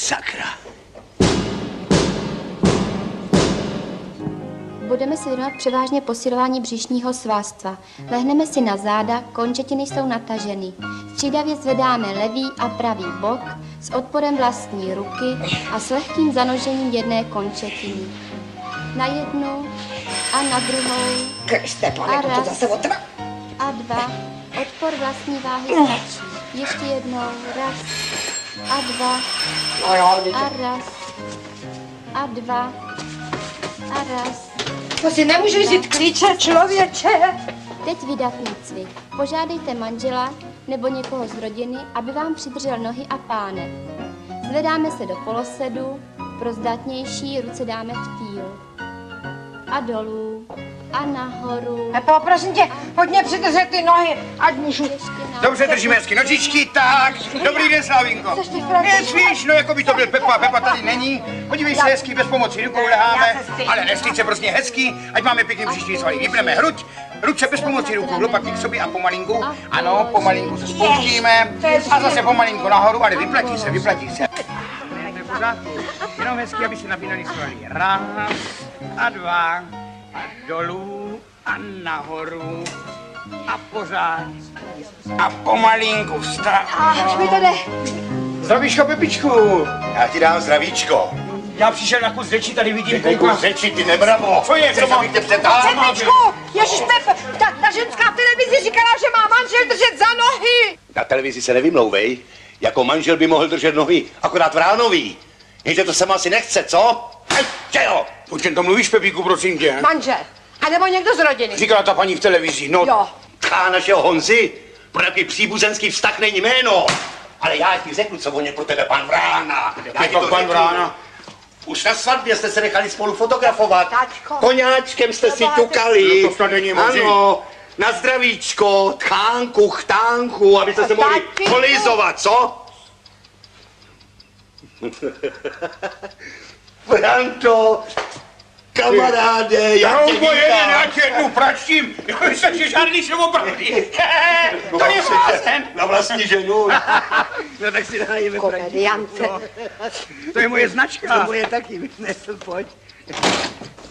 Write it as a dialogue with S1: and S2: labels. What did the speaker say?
S1: Sakra.
S2: Budeme se věnovat převážně posilování břišního svalstva. Lehneme si na záda, končetiny jsou nataženy. Střídavě zvedáme levý a pravý bok s odporem vlastní ruky a s lehkým zanožením jedné končetiny. Na jednu a na druhou.
S3: Kriste, pane,
S2: a
S3: to
S2: raz
S3: zase otrva.
S2: a dva. Odpor vlastní váhy stačí. Ještě jednou. Raz a dva
S3: No jo,
S2: a raz a dva a raz.
S3: to si nemůžeš vzít klíče, člověče.
S2: Teď vydatný cvik. Požádejte manžela nebo někoho z rodiny, aby vám přidržel nohy a pánev. Zvedáme se do polosedu, pro zdatnější ruce dáme v týl. A dolů, a nahoru.
S3: Pepo, prosím tě, pojď mě přidržet ty nohy, ať můžu.
S1: Dobře, držíme hezky nožičky, tak. Dobrý den, Slávinko. Nesvíš, no jako by to byl Pepa. Pepa tady není. Podívej se hezky, bez pomoci rukou leháme. Ale nestyď se prostě hezky, ať máme pěkný břišní svaly. Vypneme hruď, ruce bez pomoci rukou, lopatky k sobě a pomalinku. Ano, pomalinku se spouštíme. A zase pomalinku nahoru, ale vyplatí se, vyplatí se. Jenom hezky, aby se napínali svaly. Raz a dva. A dolů a nahoru a pořád a pomalinku vstát.
S3: Už mi to jde.
S1: Zdravíčko, Pepičku.
S4: Já ti dám zdravíčko.
S1: Já přišel na kus řeči, tady vidím
S4: Kus řeči, ty nebravo.
S1: Co je,
S4: chceš, abych tě přetáhl?
S3: Pepičku, ježiš Pepe, ta ženská v televizi říkala, že má manžel držet za nohy.
S4: Na televizi se nevymlouvej. Jako manžel by mohl držet nohy, akorát vránový. Jenže to sama asi nechce, co? Že jo?
S1: O čem to mluvíš, Pepíku, prosím tě?
S3: Manžel, a nebo někdo z rodiny.
S1: Říkala ta paní v televizi, no.
S3: Jo.
S4: Tchá našeho Honzy, pro jaký příbuzenský vztah není jméno. Ale já ti řeknu, co on je pro tebe pan Vrána. Já ti to
S1: pan
S4: řeknu.
S1: Vrána.
S4: Už na svatbě jste se nechali spolu fotografovat.
S3: Taťko.
S4: Koňáčkem jste si
S3: No,
S4: ťukali.
S1: no to snad není možný.
S4: Ano, na zdravíčko, tchánku, chtánku, abyste se mohli
S3: Taťko.
S4: polizovat, co? Franto, kamaráde, já tě
S1: Troubo jeden, já
S4: vítám.
S1: tě jednu pračtím. Vy jste si žádný šemopravdy. To je blázen.
S4: Na vlastní ženu.
S1: No tak si dájeme
S3: Komediante.
S1: To je moje značka.
S5: To moje taky vynesl, pojď.